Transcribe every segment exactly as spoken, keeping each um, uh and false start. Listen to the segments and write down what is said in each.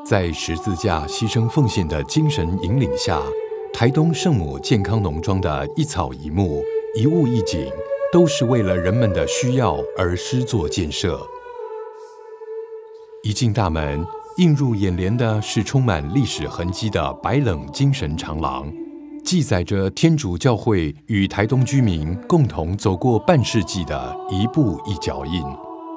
在十字架牺牲奉献的精神引领下，台东圣母健康农庄的一草一木、一物一景，都是为了人们的需要而施作建设。一进大门，映入眼帘的是充满历史痕迹的白冷精神长廊，记载着天主教会与台东居民共同走过半世纪的一步一脚印。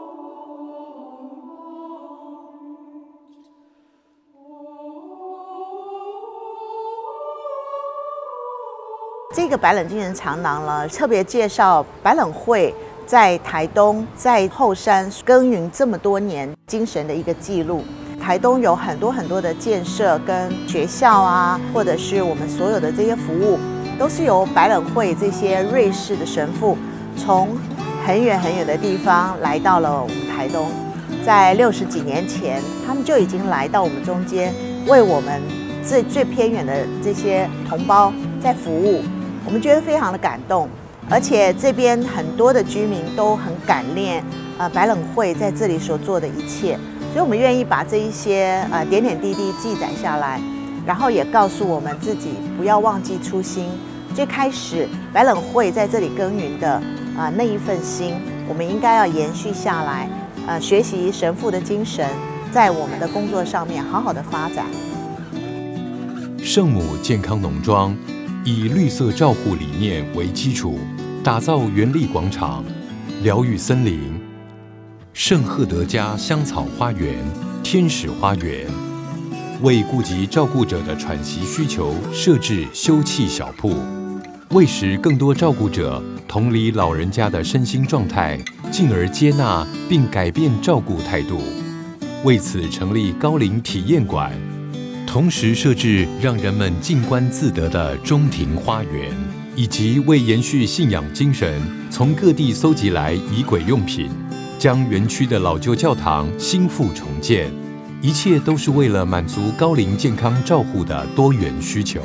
这个白冷精神长廊呢，特别介绍白冷会在台东、在后山耕耘这么多年精神的一个记录。台东有很多很多的建设跟学校啊，或者是我们所有的这些服务，都是由白冷会这些瑞士的神父从很远很远的地方来到了我们台东。在六十几年前，他们就已经来到我们中间，为我们最最偏远的这些同胞在服务。我们觉得非常的感动，而且这边很多的居民都很感念呃白冷会在这里所做的一切，所以我们愿意把这一些呃点点滴滴记载下来，然后也告诉我们自己不要忘记初心。最开始白冷会在这里耕耘的啊、呃、那一份心，我们应该要延续下来，呃学习神父的精神，在我们的工作上面好好的发展。 圣母健康农庄以绿色照护理念为基础，打造园艺广场、疗愈森林、圣赫德家香草花园、天使花园，为顾及照顾者的喘息需求设置休憩小铺，为使更多照顾者同理老人家的身心状态，进而接纳并改变照顾态度，为此成立高龄体验馆。同时设置让人们静观自得的中庭花园，以及为延续信仰精神，从各地搜集来仪轨用品，将园区的老旧教堂新复重建，一切都是为了满足高龄健康照护的多元需求。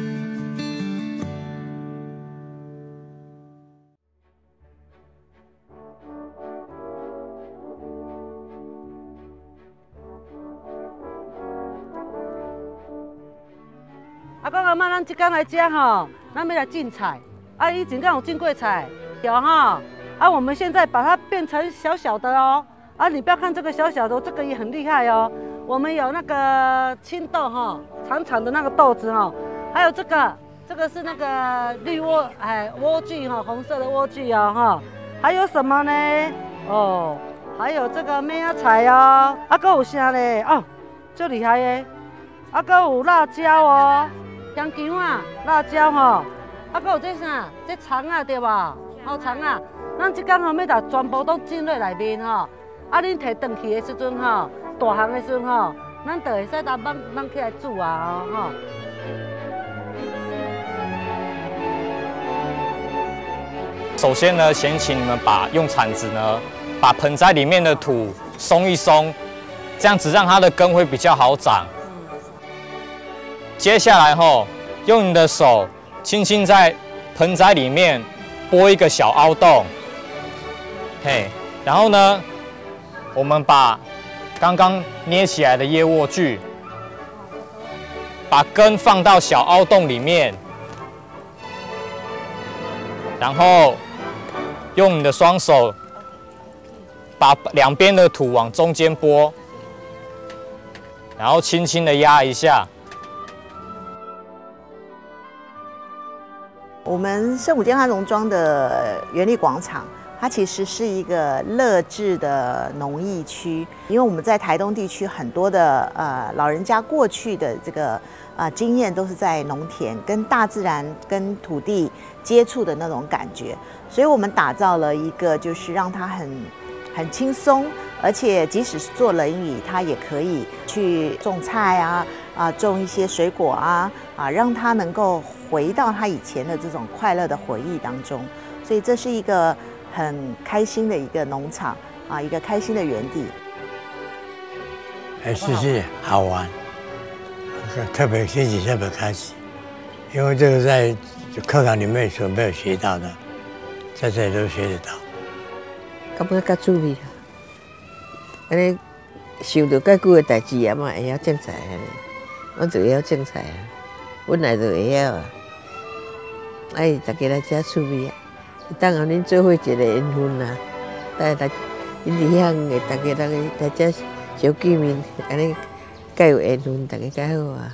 啊，讲阿妈，咱即天来吃吼，咱要来进菜。啊，以前敢有进过菜，有哈。啊，我们现在把它变成小小的哦。啊，你不要看这个小小的，这个也很厉害哦。我们有那个青豆哈，长长的那个豆子哈，还有这个，这个是那个绿莴哎莴苣哈，红色的莴苣哦哈。还有什么呢？哦，还有这个咩菜哦。啊，搁有啥嘞？哦，最厉害的。啊，搁有辣椒哦。香姜啊，辣椒吼，啊，搁有这啥？这肠啊，对吧？好肠啊，咱即天吼要把全部都进入内面吼。啊，恁摕转去的时阵吼，大汉的时阵吼，咱就会使当放放起来煮啊吼。 首先呢，先请你们把用铲子呢，把盆栽里面的土松一松，这样子让它的根会比较好长。接下来吼，用你的手轻轻在盆栽里面拨一个小凹洞，嘿，然后呢，我们把刚刚捏起来的叶莴苣，把根放到小凹洞里面，然后用你的双手把两边的土往中间拨，然后轻轻的压一下。 我们圣母健康农庄的园艺广场，它其实是一个乐质的农艺区，因为我们在台东地区很多的呃老人家过去的这个呃经验都是在农田跟大自然跟土地接触的那种感觉，所以我们打造了一个就是让它很很轻松，而且即使是做冷椅，它也可以去种菜啊啊种一些水果啊啊，让它能够回到他以前的这种快乐的回忆当中，所以这是一个很开心的一个农场啊，一个开心的园地。 还是是好玩，特别心情特别开心，因为这个在课堂里面所没有学到的，在这里都学得到。 感觉较趣味啊！安尼想到介久的代志啊嘛，会晓种菜啊，我就会晓种菜啊，本来就会晓啊。哎，大家来遮趣味啊，等下恁做伙一个缘分啊，来来，恁伫遐个大家来来遮小见面，安尼介有缘分，大家介好啊。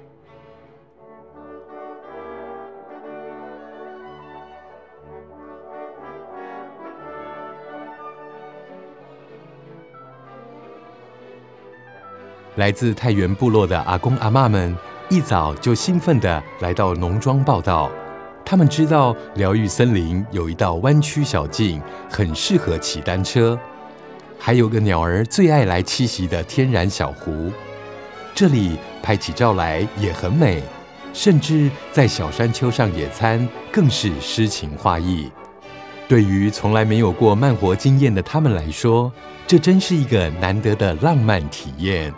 来自太原部落的阿公阿嬷们，一早就兴奋地来到农庄报道。他们知道疗愈森林有一道弯曲小径，很适合骑单车，还有个鸟儿最爱来栖息的天然小湖。这里拍起照来也很美，甚至在小山丘上野餐更是诗情画意。对于从来没有过慢活经验的他们来说，这真是一个难得的浪漫体验。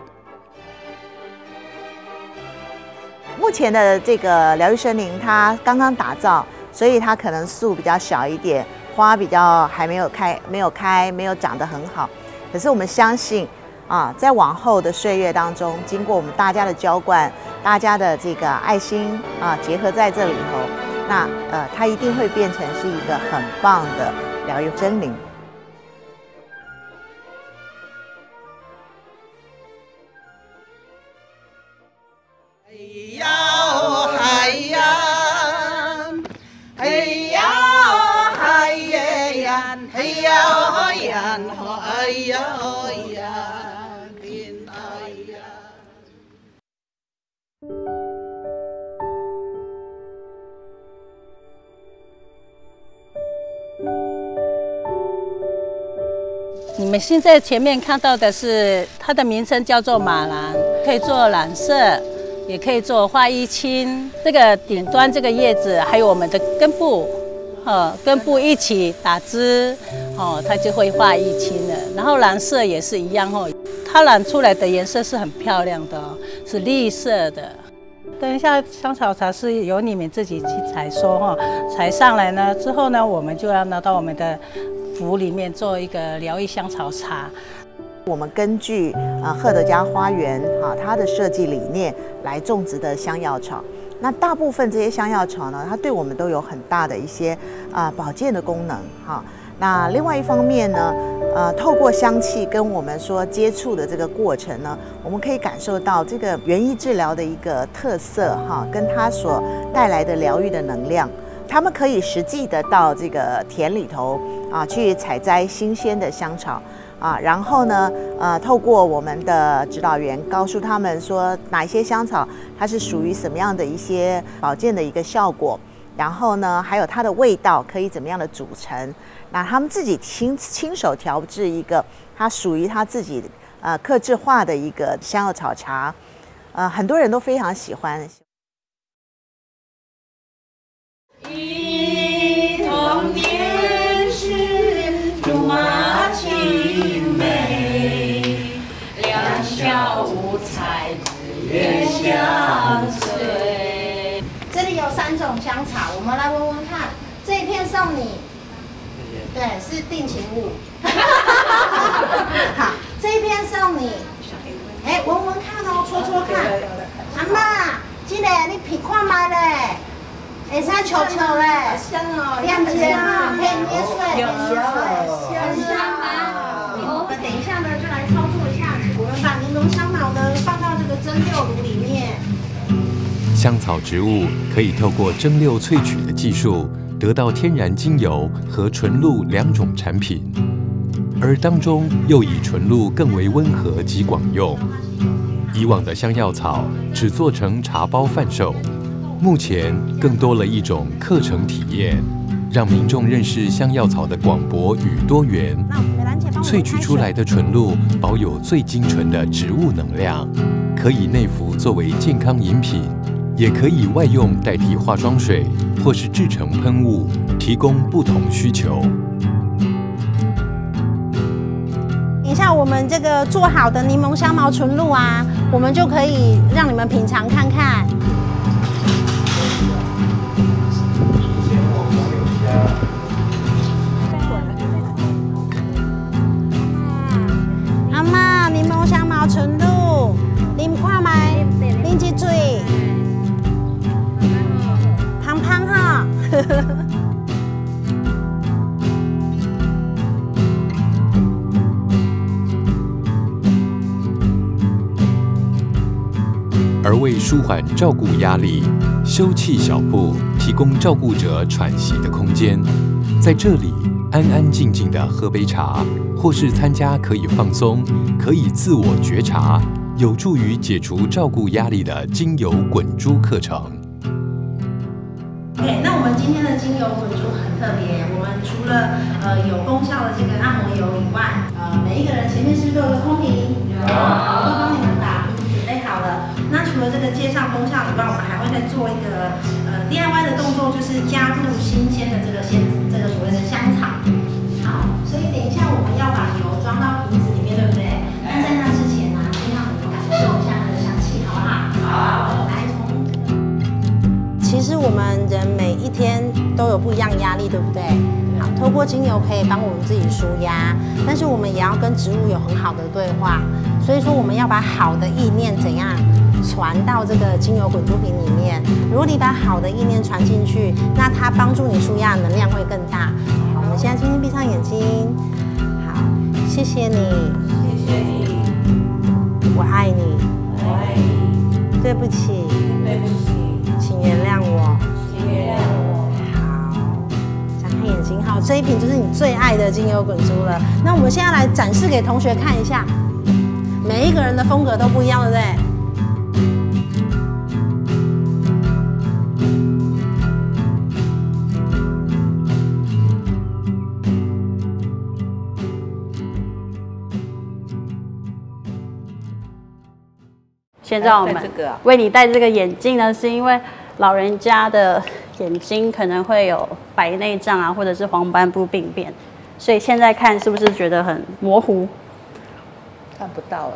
目前的这个疗愈森林，它刚刚打造，所以它可能树比较小一点，花比较还没有开，没有开，没有长得很好。可是我们相信，啊，在往后的岁月当中，经过我们大家的浇灌，大家的这个爱心啊，结合在这里头，那呃，它一定会变成是一个很棒的疗愈森林。 你们现在前面看到的是它的名称叫做马兰，可以做染色，也可以做花衣青。这个顶端这个叶子，还有我们的根部，哦，根部一起打枝，哦，它就会花衣青了。然后染色也是一样哦，它染出来的颜色是很漂亮的哦，是绿色的。等一下，香草茶是由你们自己去采收哈，采上来呢之后呢，我们就要拿到我们的府里面做一个疗愈香草茶。 我们根据啊赫德家花园啊它的设计理念来种植的香药草。那大部分这些香药草呢，它对我们都有很大的一些啊保健的功能哈。那另外一方面呢，呃，透过香气跟我们说接触的这个过程呢，我们可以感受到这个园艺治疗的一个特色哈，跟它所带来的疗愈的能量。他们可以实际的到这个田里头啊去采摘新鲜的香草啊，然后呢，呃，透过我们的指导员告诉他们说哪一些香草它是属于什么样的一些保健的一个效果，然后呢，还有它的味道可以怎么样的组成。那他们自己亲亲手调制一个它属于他自己呃客制化的一个香药草茶，呃，很多人都非常喜欢。 一童年时，竹马青梅，两小无猜，日月相随。 这里有三种香草，我们来闻闻看。这一片送你。对，是定情物。好，这一片送你。哎，闻闻看哦，搓搓看。阿嬷，这个你品看卖嘞，会使嗅嗅嘞。香哦，亮姐啊，可以捏碎，捏碎，很香吗？我们等一下呢，就来操作一下，我们把柠檬香茅呢放到这个蒸馏炉里面。 香草植物可以透过蒸馏萃取的技术，得到天然精油和纯露两种产品，而当中又以纯露更为温和及广用。以往的香药草只做成茶包贩售，目前更多了一种课程体验，让民众认识香药草的广博与多元。萃取出来的纯露保有最精纯的植物能量，可以内服作为健康饮品，也可以外用代替化妆水，或是制成喷雾，提供不同需求。 等一下，我们这个做好的柠檬香茅纯露啊，我们就可以让你们品尝看看。阿嬷，柠檬香而为舒缓照顾压力，休憩小铺提供照顾者喘息的空间，在这里安安静静的喝杯茶，或是参加可以放松、可以自我觉察、有助于解除照顾压力的精油滚珠课程。 OK， 那我们今天的精油滚珠很特别，我们除了呃有功效的这个按摩油以外，呃每一个人前面是不是都有个空瓶？有，好，都帮你们打准备好了。那除了这个介绍功效以外，我们还会再做一个呃 D I Y 的动作，就是加入新鲜的这个鲜这个所谓的香草。好，所以等一下我们要把油装到瓶子里面，对不对？但在那之前呢，先让你们感受一下它的香气，好不好？好，来从这个。其实我们人每一天都有不一样压力，对不对？好，透过精油可以帮我们自己舒压，但是我们也要跟植物有很好的对话。所以说我们要把好的意念怎样传到这个精油滚珠瓶里面。如果你把好的意念传进去，那它帮助你舒压的能量会更大。好，我们现在轻轻闭上眼睛。好，谢谢你，谢谢你，我爱你，我爱你，对不起，对不起，请原谅我，请原谅我。好，张开眼睛。好，这一瓶就是你最爱的精油滚珠了。那我们现在来展示给同学看一下。每一个人的风格都不一样，对不对？ 现在我们为你戴这个眼镜呢，是因为老人家的眼睛可能会有白内障啊，或者是黄斑部病变，所以现在看是不是觉得很模糊？ 看不到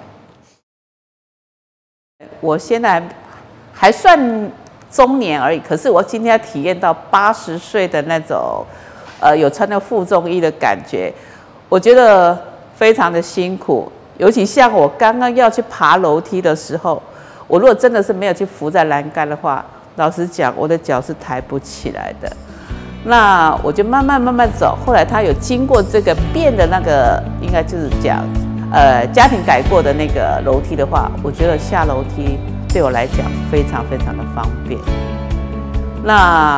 哎，我现在还算中年而已，可是我今天要体验到八十岁的那种，呃，有穿着负重衣的感觉，我觉得非常的辛苦。尤其像我刚刚要去爬楼梯的时候，我如果真的是没有去扶在栏杆的话，老实讲，我的脚是抬不起来的。那我就慢慢慢慢走，后来他有经过这个变的那个，应该就是讲。呃，家庭改过的那个楼梯的话，我觉得下楼梯对我来讲非常非常的方便。那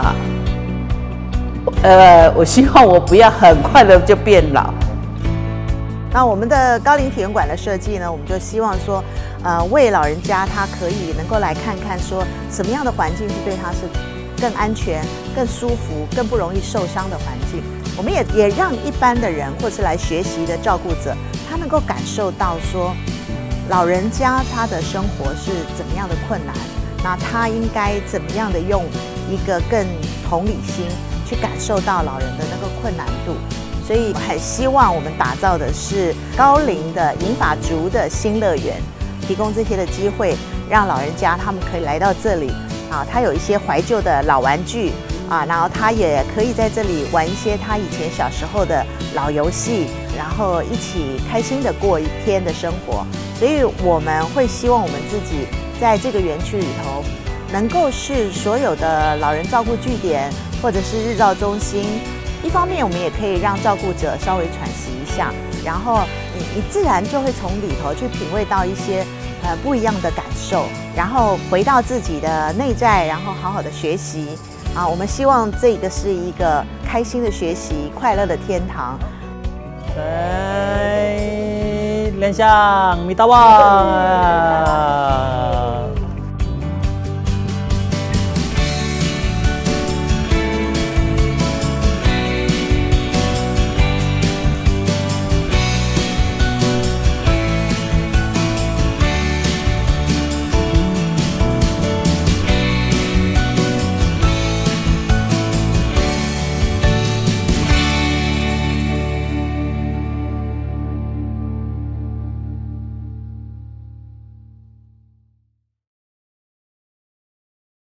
呃，我希望我不要很快的就变老。 那我们的高龄体验馆的设计呢，我们就希望说，呃，为老人家他可以能够来看看说什么样的环境是对他是更安全、更舒服、更不容易受伤的环境。我们也也让一般的人或是来学习的照顾者，他能够感受到说，老人家他的生活是怎么样的困难，那他应该怎么样的用一个更同理心去感受到老人的那个困难度。所以很希望我们打造的是高龄的银发族的新乐园，提供这些的机会，让老人家他们可以来到这里啊，他有一些怀旧的老玩具。啊，然后他也可以在这里玩一些他以前小时候的老游戏，然后一起开心的过一天的生活。所以我们会希望我们自己在这个园区里头，能够是所有的老人照顾据点或者是日照中心。一方面，我们也可以让照顾者稍微喘息一下，然后你你自然就会从里头去品味到一些呃不一样的感受，然后回到自己的内在，然后好好的学习。啊，我们希望这个是一个开心的学习、快乐的天堂。 来，联想米大旺。